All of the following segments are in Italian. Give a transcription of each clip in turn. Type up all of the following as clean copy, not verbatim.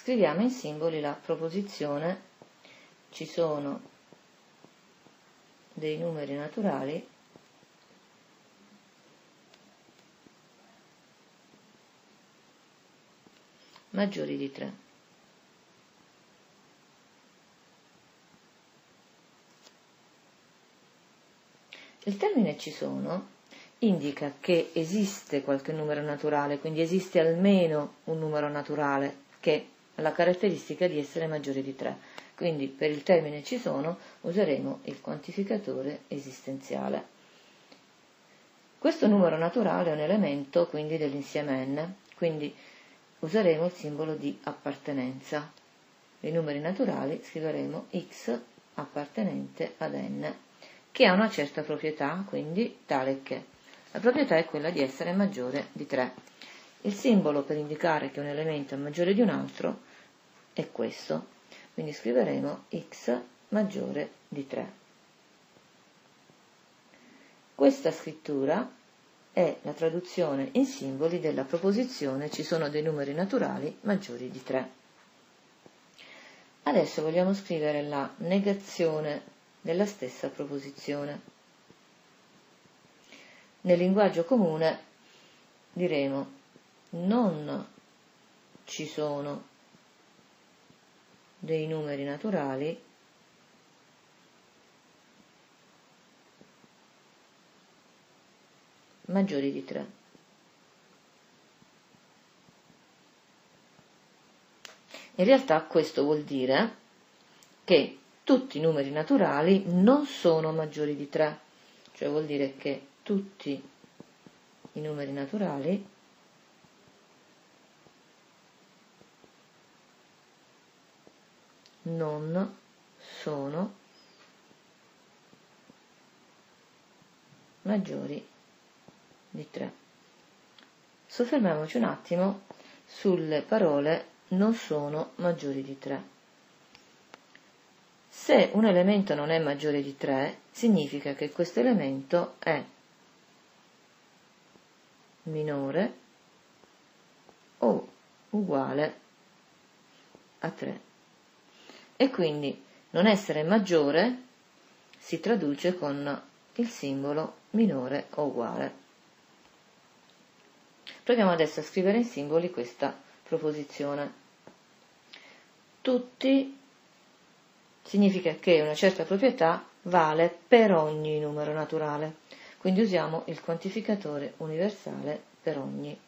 Scriviamo in simboli la proposizione: ci sono dei numeri naturali maggiori di 3. Il termine ci sono indica che esiste qualche numero naturale, quindi esiste almeno un numero naturale che ha la caratteristica di essere maggiore di 3. Quindi per il termine ci sono useremo il quantificatore esistenziale. Questo numero naturale è un elemento quindi dell'insieme n, quindi useremo il simbolo di appartenenza. I numeri naturali scriveremo x appartenente ad n, che ha una certa proprietà, quindi tale che la proprietà è quella di essere maggiore di 3. Il simbolo per indicare che un elemento è maggiore di un altro è questo, quindi scriveremo x maggiore di 3. Questa scrittura è la traduzione in simboli della proposizione: ci sono dei numeri naturali maggiori di 3. Adesso vogliamo scrivere la negazione della stessa proposizione. Nel linguaggio comune diremo: non ci sono dei numeri naturali maggiori di 3. In realtà questo vuol dire che tutti i numeri naturali non sono maggiori di 3, cioè vuol dire che tutti i numeri naturali non sono maggiori di 3. Soffermiamoci un attimo sulle parole non sono maggiori di 3. Se un elemento non è maggiore di 3, significa che questo elemento è minore o uguale a 3. E quindi non essere maggiore si traduce con il simbolo minore o uguale. Proviamo adesso a scrivere in simboli questa proposizione. Tutti significa che una certa proprietà vale per ogni numero naturale, quindi usiamo il quantificatore universale per ogni.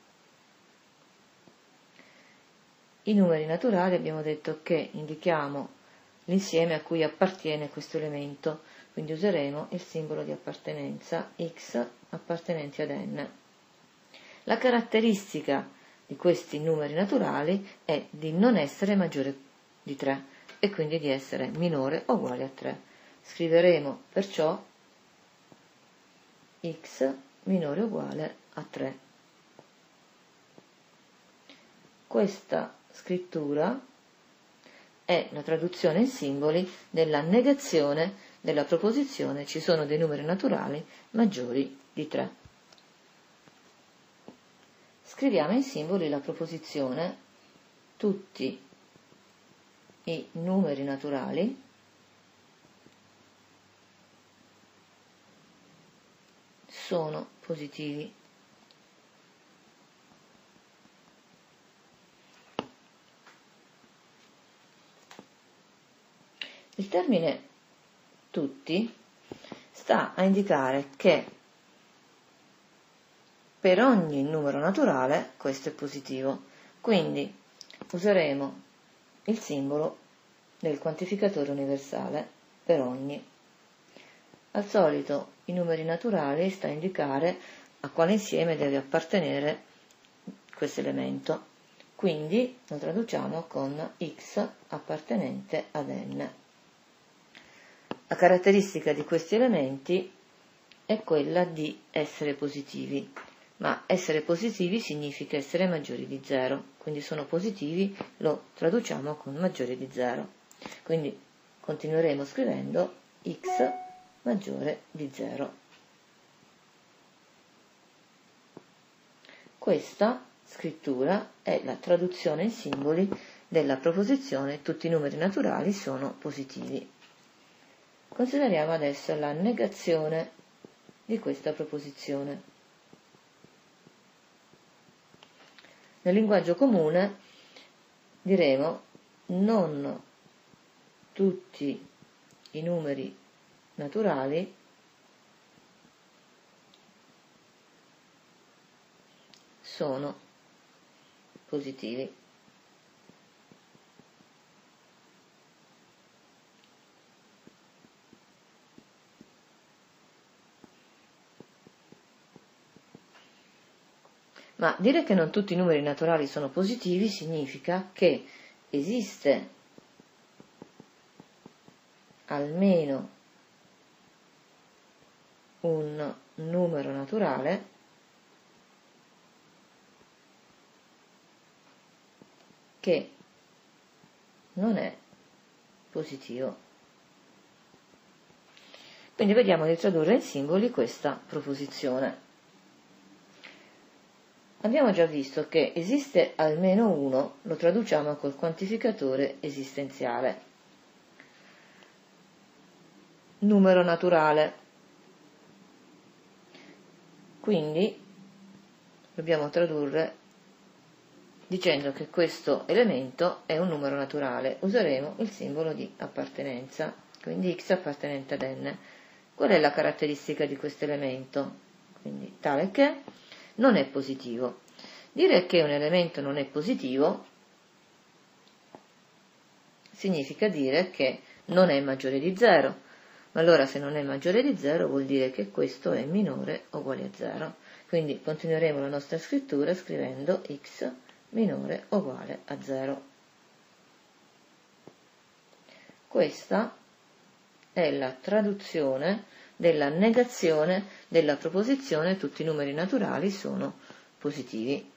I numeri naturali abbiamo detto che indichiamo l'insieme a cui appartiene questo elemento, quindi useremo il simbolo di appartenenza x appartenenti ad n. La caratteristica di questi numeri naturali è di non essere maggiore di 3 e quindi di essere minore o uguale a 3. Scriveremo perciò x minore o uguale a 3. Questa scrittura è la traduzione in simboli della negazione della proposizione: ci sono dei numeri naturali maggiori di 3. Scriviamo in simboli la proposizione: tutti i numeri naturali sono positivi. Il termine tutti sta a indicare che per ogni numero naturale questo è positivo, quindi useremo il simbolo del quantificatore universale per ogni. Al solito i numeri naturali sta a indicare a quale insieme deve appartenere questo elemento, quindi lo traduciamo con x appartenente ad n. La caratteristica di questi elementi è quella di essere positivi, ma essere positivi significa essere maggiori di 0, quindi sono positivi, lo traduciamo con maggiore di 0. Quindi continueremo scrivendo x maggiore di 0. Questa scrittura è la traduzione in simboli della proposizione tutti i numeri naturali sono positivi. Consideriamo adesso la negazione di questa proposizione. Nel linguaggio comune diremo non tutti i numeri naturali sono positivi. Ma dire che non tutti i numeri naturali sono positivi significa che esiste almeno un numero naturale che non è positivo. Quindi vediamo di tradurre in simboli questa proposizione. Abbiamo già visto che esiste almeno uno, lo traduciamo col quantificatore esistenziale. Numero naturale. Quindi dobbiamo tradurre dicendo che questo elemento è un numero naturale. Useremo il simbolo di appartenenza, quindi x appartenente ad n. Qual è la caratteristica di questo elemento? Quindi tale che non è positivo. Dire che un elemento non è positivo significa dire che non è maggiore di 0. Ma allora se non è maggiore di 0 vuol dire che questo è minore o uguale a 0. Quindi continueremo la nostra scrittura scrivendo x minore o uguale a 0. Questa è la traduzione della negazione della proposizione tutti i numeri naturali sono positivi.